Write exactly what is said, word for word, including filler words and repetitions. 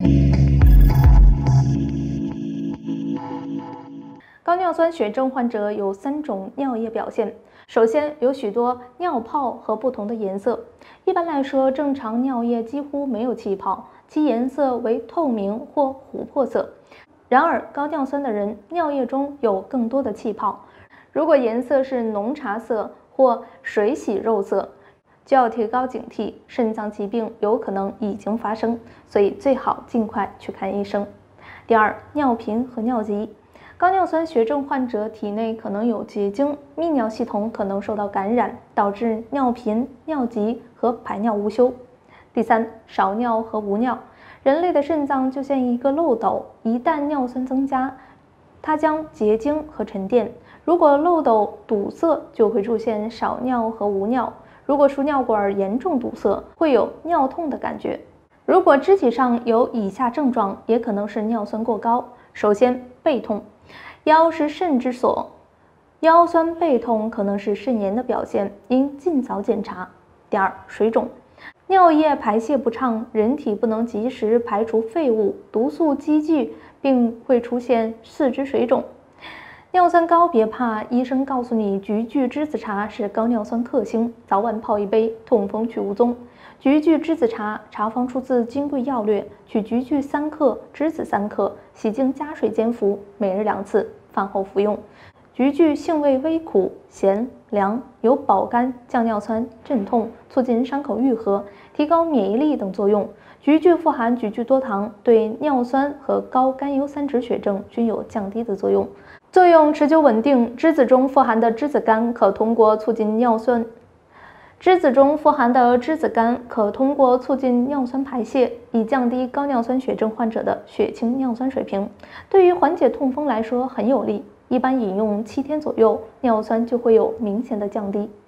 高尿酸血症患者有三种尿液表现。首先，有许多尿泡和不同的颜色。一般来说，正常尿液几乎没有气泡，其颜色为透明或琥珀色。然而，高尿酸的人尿液中有更多的气泡。如果颜色是浓茶色或水洗肉色，就要提高警惕，肾脏疾病有可能已经发生，所以最好尽快去看医生。第二，尿频和尿急。高尿酸血症患者体内可能有结晶，泌尿系统可能受到感染，导致尿频、尿急和排尿无休。第三，少尿和无尿。人类的肾脏就像一个漏斗，一旦尿酸增加，它将结晶和沉淀。如果漏斗堵塞，就会出现少尿和无尿。如果输尿管严重堵塞，会有尿痛的感觉。如果肢体上有以下症状，也可能是尿酸过高。首先，背痛。腰是肾之所，腰酸背痛可能是肾炎的表现，应尽早检查。第二，水肿。尿液排泄不畅，人体不能及时排除废物，毒素积聚，并会出现四肢水肿。尿酸高别怕，医生告诉你菊苣栀子茶是高尿酸克星，早晚泡一杯，痛风去无踪。菊苣栀子茶，茶方出自《金匮要略》，取菊苣三克，栀子三克，洗净加水煎服，每日两次，饭后服用。菊苣性味微苦、咸、凉，有保肝、降尿酸、镇痛、促进伤口愈合、提高免疫力等作用。菊苣富含菊苣多糖，对尿酸和高甘油三酯血症均有降低的作用。作用持久稳定，栀子中富含的栀子苷可通过促进尿酸，栀子中富含的栀子苷可通过促进尿酸排泄，以降低高尿酸血症患者的血清尿酸水平。对于缓解痛风来说很有利，一般饮用七天左右，尿酸就会有明显的降低。